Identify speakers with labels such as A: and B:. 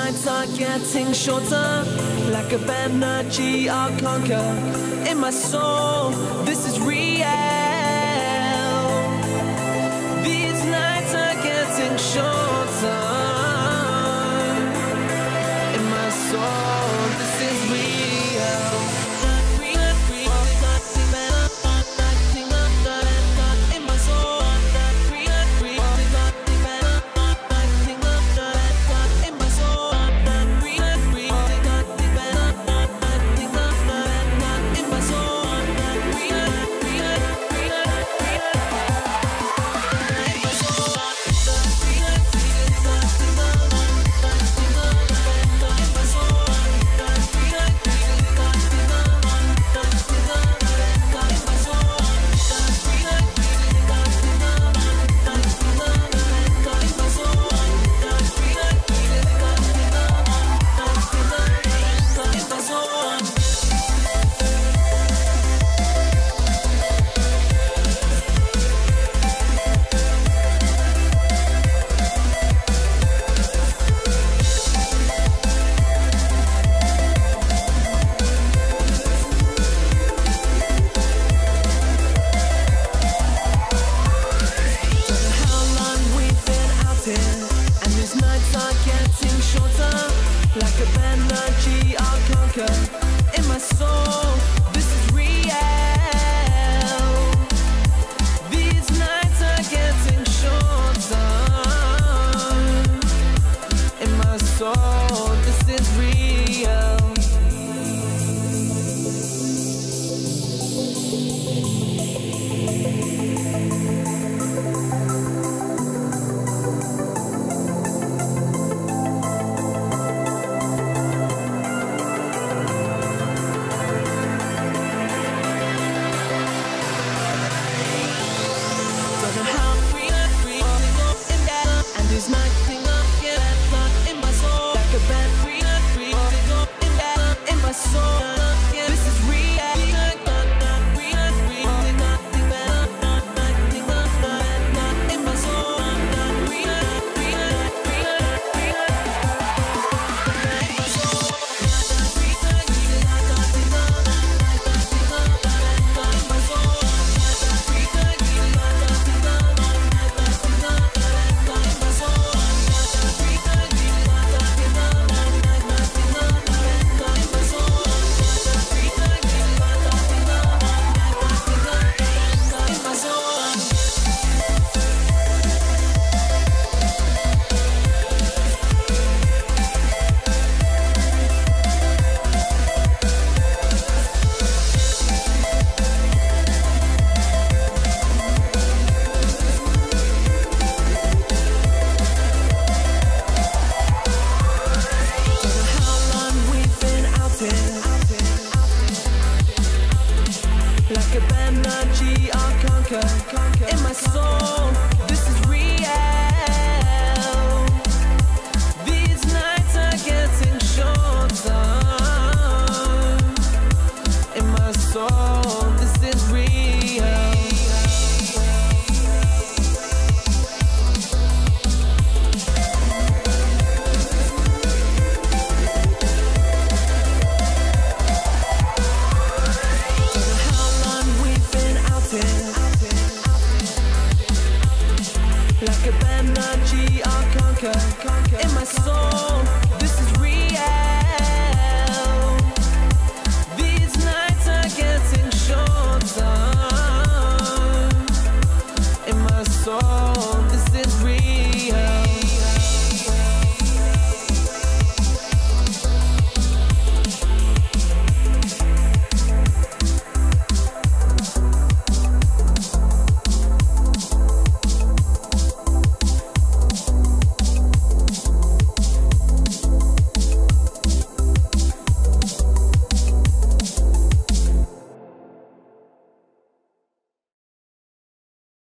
A: nights are getting shorter, like a energy I'll conquer. In my soul, this is real. These nights are getting shorter. In my soul, this is real. Like a energy I'll conquer. In my soul, this is real. These nights are getting shorter. In my soul, this is real. Like a energy I'll conquer. In my soul, this is real. These nights are getting shorter. In my soul.